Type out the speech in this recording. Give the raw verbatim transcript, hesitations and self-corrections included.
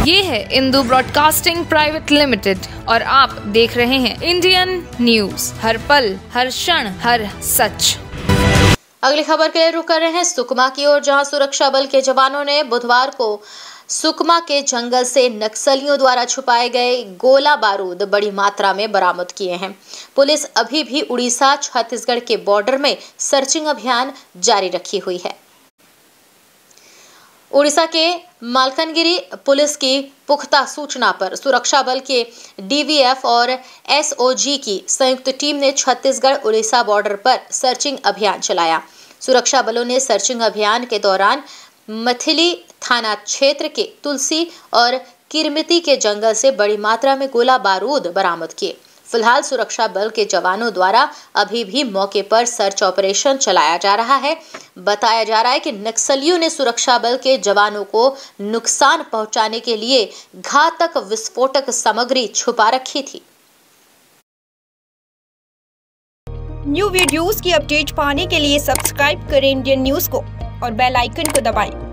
ये है Indu broadcasting private limited और आप देख रहे हैं इंडियन न्यूज, हर पल हर क्षण हर सच। अगली खबर के लिए रुक कर रहे हैं सुकमा की ओर, जहां सुरक्षा बल के जवानों ने बुधवार को सुकमा के जंगल से नक्सलियों द्वारा छुपाए गए गोला बारूद बड़ी मात्रा में बरामद किए हैं। पुलिस अभी भी उड़ीसा छत्तीसगढ़ के बॉर्डर में सर्चिंग अभियान जारी रखी हुई है। उड़ीसा के मालकानगिरी पुलिस की पुख्ता सूचना पर सुरक्षा बल के डीवीएफ और एसओजी की संयुक्त टीम ने छत्तीसगढ़ उड़ीसा बॉर्डर पर सर्चिंग अभियान चलाया। सुरक्षा बलों ने सर्चिंग अभियान के दौरान मथिली थाना क्षेत्र के तुलसी और किरमिती के जंगल से बड़ी मात्रा में गोला बारूद बरामद किए। फिलहाल सुरक्षा बल के जवानों द्वारा अभी भी मौके पर सर्च ऑपरेशन चलाया जा रहा है। बताया जा रहा है कि नक्सलियों ने सुरक्षा बल के जवानों को नुकसान पहुंचाने के लिए घातक विस्फोटक सामग्री छुपा रखी थी। न्यू वीडियोस की अपडेट पाने के लिए सब्सक्राइब करें इंडियन न्यूज को और बेल आइकन को दबाएं।